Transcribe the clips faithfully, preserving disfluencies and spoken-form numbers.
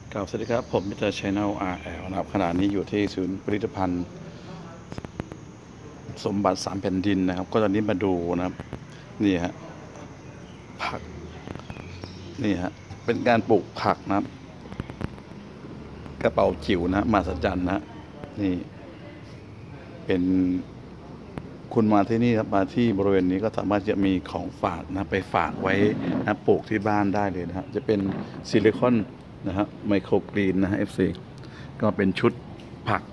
กล่าวสวัสดีครับผมมิสเตอร์ชแนล อาร์ แอล นะครับขณะนี้อยู่ที่ศูนย์ผลิตภัณฑ์สมบัติสามแผ่นดินนะครับก็ตอนนี้มาดูนะครับนี่ฮะผักนี่ฮะเป็นการปลูกผักนะครับกระเป๋าจิ๋วนะมาสัจจันนะนี่เป็นคุณมาที่นี่ครับมาที่บริเวณนี้ก็สามารถจะมีของฝากนะไปฝากไว้นะปลูกที่บ้านได้เลยนะฮะจะเป็นซิลิคอนนะฮะไมโครกรีนนะฮะ เอฟ ซี ก็เป็นชุดผัก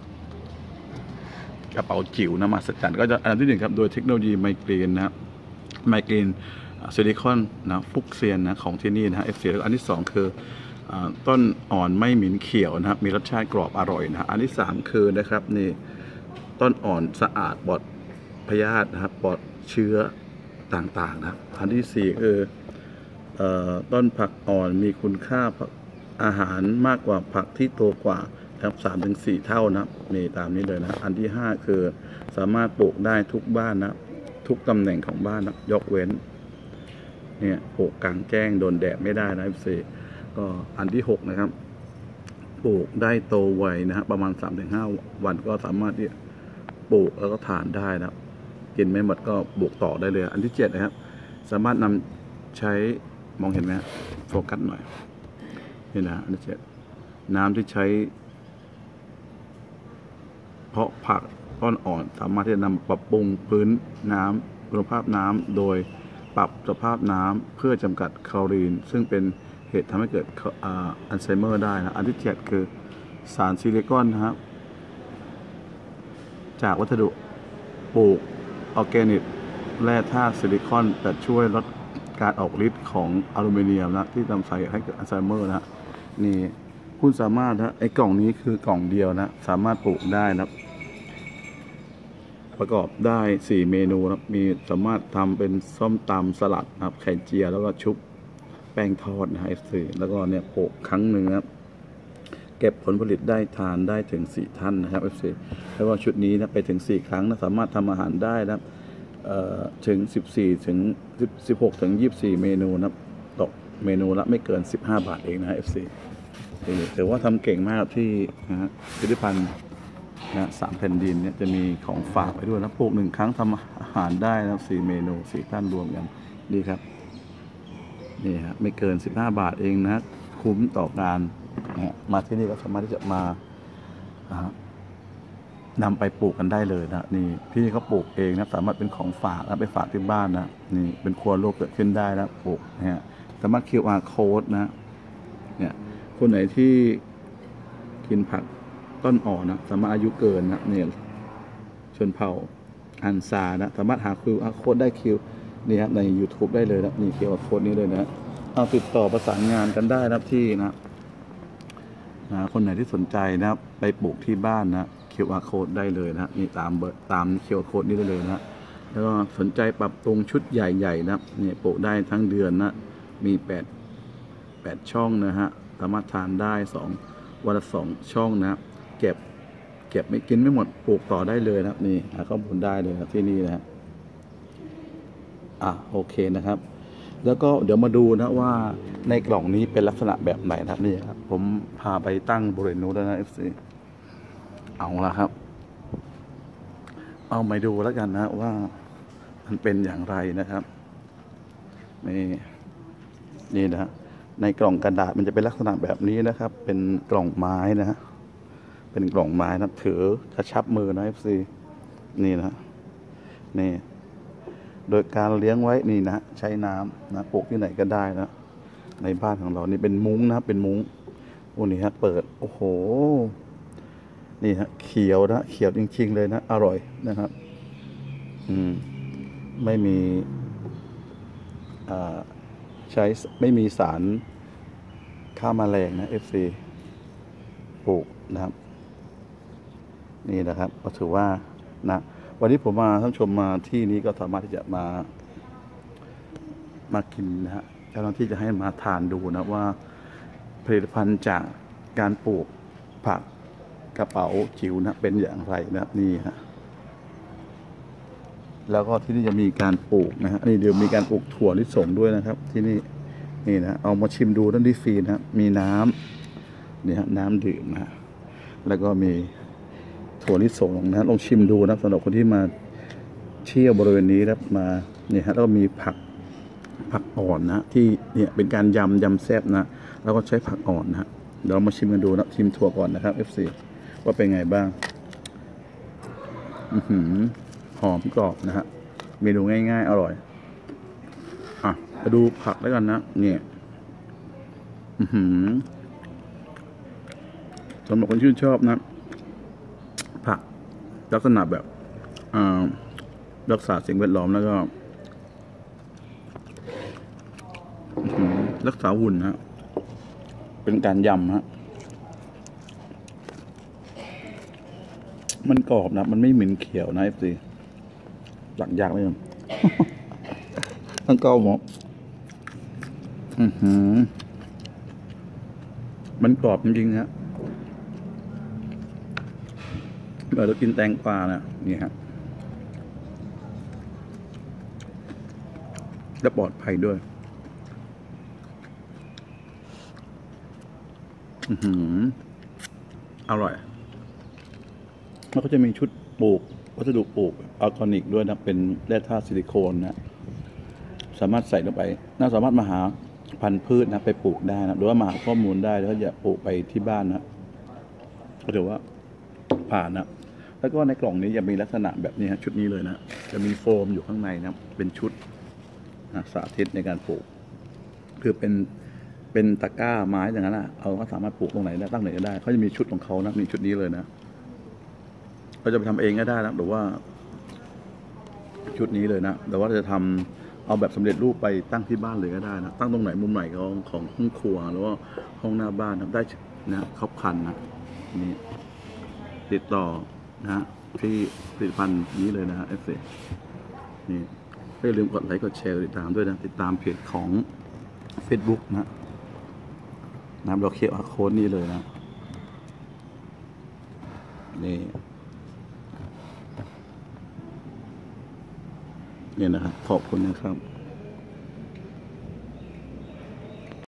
กระเป๋าจิ๋วนะมาสัจจันก็จะอันที่หนึ่งครับโดยเทคโนโลยีไมเกรนนะไมเกรนซิลิคอนนะฟุกเซียนนะของที่นี่นะฮะ เอฟ ซี แล้วอันที่สองคือต้นอ่อนไม่หมิ่นเขียวนะครับมีรสชาติกรอบอร่อยนะอันที่สามคือนะครับนี่ต้นอ่อนสะอาดปลอดพยาธินะครับปลอดเชื้อต่างๆนะครับอันที่สี่คือต้นผักอ่อนมีคุณค่าอาหารมากกว่าผักที่โตกว่าครับสามถึงสี่เท่านะนี่ตามนี้เลยนะอันที่ห้าคือสามารถปลูกได้ทุกบ้านนะทุกตำแหน่งของบ้านนะยกเว้นเนี่ยปลูกกลางแจ้งโดนแดดไม่ได้นะสี่ก็อันที่หกนะครับปลูกได้โตไวนะฮะประมาณ สามถึงห้า วันก็สามารถที่ปลูกแล้วก็ทานได้นะกินไม่หมดก็ปลูกต่อได้เลยอันที่เจ็ดนะครับสามารถนำใช้มองเห็นไหมโฟกัสหน่อยนี่นะอันที่เจ็ดน้ำที่ใช้เพาะผักต้นอ่อนสามารถที่จะนำปรับปรุงพื้นน้ำคุณภาพน้ำโดยปรับสภาพน้ำเพื่อจำกัดคลอรีนซึ่งเป็นเหตุทำให้เกิดอัลไซเมอร์ได้นะอันที่เจ็ดคือสารซิลิคอนนะครับจากวัสดุปลูกออร์แกนิกแร่ธาตุซิลิคอนแต่ช่วยลดการออกฤทธิ์ของอลูมิเนียมนะที่ทำให้เกิดอัลไซเมอร์นะนี่คุณสามารถนะไอ้กล่องนี้คือกล่องเดียวนะสามารถปลูกได้นะประกอบได้สี่เมนูนะมีสามารถทำเป็นส้มตำสลัดนะครับไข่เจียวแล้วก็ชุบแป้งทอดนะฮะ เอฟ ซี แล้วก็เนี่ยปลูกครั้งหนึ่งครับเก็บผลผลิตได้ทานได้ถึงสี่ท่านนะครับ เอฟ ซี แล้วก็ชุดนี้นะไปถึงสี่ครั้งนะสามารถทำอาหารได้นะถึงสิบสี่ถึงสิบหกถึงยี่สิบสี่เมนูนะตกเมนูละไม่เกินสิบห้าบาทเองนะ เอฟ ซี ถือว่าทำเก่งมากที่นะฮะผลิตภัณฑ์นะสามแผ่นดินเนี่ยจะมีของฝากไปด้วยนะปลูกหนึ่งครั้งทำอาหารได้นะสี่เมนูสี่ท่านรวมกันดีครับนี่ฮะไม่เกินสิบห้าบาทเองนะคุ้มต่อการนะมาที่นี่ก็สามารถที่จะมานำไปปลูกกันได้เลยนะนี่พี่เขาปลูกเองนะสามารถเป็นของฝากนะไปฝากที่บ้านนะนี่เป็นครัวโลกเกิดขึ้นได้นะปลูกนะฮะสามารถ คิว อาร์ code นะเนี่ยคนไหนที่กินผักต้นอ่อนนะสามารถอายุเกินนะเนี่ยชนเผ่าอันซานะสามารถหาคิวอาร์ code ได้คิวนี่ครับใน YouTube ได้เลยนะนี่คิวอาร์ code นี้เลยนะเอาติดต่อประสานงานกันได้นะที่นะนะคนไหนที่สนใจนะไปปลูกที่บ้านนะ คิว อาร์ code ได้เลยนะนี่ตามเบอร์ตาม คิว อาร์ code นี้ได้เลยนะแล้วก็สนใจปรับปรุงชุดใหญ่ๆนะนี่ปลูกได้ทั้งเดือนนะมีแปด แปดช่องนะฮะสามารถทานได้สองวันละสองช่องนะเก็บเก็บไม่กินไม่หมดปลูกต่อได้เลยนะนี่หาข้อมูลได้เลยครับที่นี่นะอ่ะโอเคนะครับแล้วก็เดี๋ยวมาดูนะว่าในกล่องนี้เป็นลักษณะแบบไหนนะนี่ครับผมพาไปตั้งบริเวณนู้นแล้วนะ เอฟ ซี เอาละครับเอามาดูแล้วกันนะว่ามันเป็นอย่างไรนะครับนี่นี่นะในกล่องกระดาษมันจะเป็นลักษณะแบบนี้นะครับเป็นกล่องไม้นะฮะเป็นกล่องไม้นะถือกระชับมือนะ เอฟ ซี นี่นะนี่โดยการเลี้ยงไว้นี่นะใช้น้ำนะปลูกที่ไหนก็ได้นะในบ้านของเรานี่เป็นมุ้งนะเป็นมุ้งโอ้นี่ฮะเปิดโอ้โหนี่ฮะเขียวนะเขียวจริงๆเลยนะอร่อยนะครับอืมไม่มีอ่าใช้ไม่มีสารฆ่าแมลงนะ เอฟ ซี ปลูกนะครับนี่นะครับก็ถือว่านะวันนี้ผมมาท่านชมมาที่นี้ก็สามารถที่จะมามากินนะฮะเจ้าหน้าที่จะให้มาทานดูนะว่าผลิตภัณฑ์จากการปลูกผักกระเป๋าจิ๋วนะเป็นอย่างไรนะนี่ฮะแล้วก็ที่นี่จะมีการปลูกนะฮะนี่เดี๋ยวมีการปลูกถั่วลิสงด้วยนะครับที่นี่นี่นะเอามาชิมดูนั่นดีฟรีนะมีน้นี่ฮะน้ำดื่มนะฮะแล้วก็มีถั่วลิสงนะฮะลองชิมดูนะสำหรับคนที่มาเที่ยวบริเวณนี้ครับมาเนี่ยฮะแล้วก็มีผักผักอ่อนนะที่เนี่ยเป็นการยำยำแซ่บนะแล้วก็ใช้ผักอ่อนนะฮะเดี๋ยวเรามาชิมกันดูนะชิมถั่วก่อนนะครับ เอฟ ซี ว่าเป็นไงบ้างอือหือหอมกรอบนะฮะเมนูง่ายๆอร่อยอ่ะมาดูผักแล้วกันนะเนี่ยอือหือสำหรับคนชื่นชอบนะผักลักษณะแบบรักษาสิ่งแวดล้อมแล้วก็รักษาหุ่นฮะเป็นการยำฮะมันกรอบนะมันไม่เหม็นเขียวนะเอฟซีหลักยากเลยตั้งเก้าหมออือหือมันกรอบจริงๆฮะเรากินแตงกวานะนี่ฮะและปลอดภัยด้วยอือหืออร่อยแล้วก็จะมีชุดปลูกวัสดุปลูกออร์แกนิกด้วยนะเป็นแร่ธาตุซิลิโคนนะสามารถใส่ลงไปน่าสามารถมาหาพันธุ์พืชนะไปปลูกได้นะหรือว่ามาหาข้อมูลได้แล้วก็อย่าปลูกไปที่บ้านนะก็ถือว่าผ่านนะแล้วก็ในกล่องนี้จะมีลักษณะแบบนี้ฮะชุดนี้เลยนะจะมีโฟมอยู่ข้างในนะเป็นชุดนะสาธิตในการปลูกคือเป็นเป็นตะกร้าไม้อย่างนั้นนะเราก็สามารถปลูกตรงไหนได้ตั้งไหนก็ได้เขาจะมีชุดของเขานะมีชุดนี้เลยนะเราจะไปทำเองก็ได้นะหรือว่าชุดนี้เลยนะแต่ว่าจะทำเอาแบบสำเร็จรูปไปตั้งที่บ้านเลยก็ได้นะตั้งตรงไหนมุมไหนของของห้องครัวหรือว่าห้องหน้าบ้านได้นะครบครันนะนี่ติดต่อนะที่ผลิตภัณฑ์นี้เลยนะฮะเอฟซีนี่ไม่ลืมกดไลค์กดแชร์ติดตามด้วยนะติดตามเพจของ Facebook นะนะเราเขียนโค้ดนี้เลยนะนี่เนี่ยนะครับขอบคุณนะครับ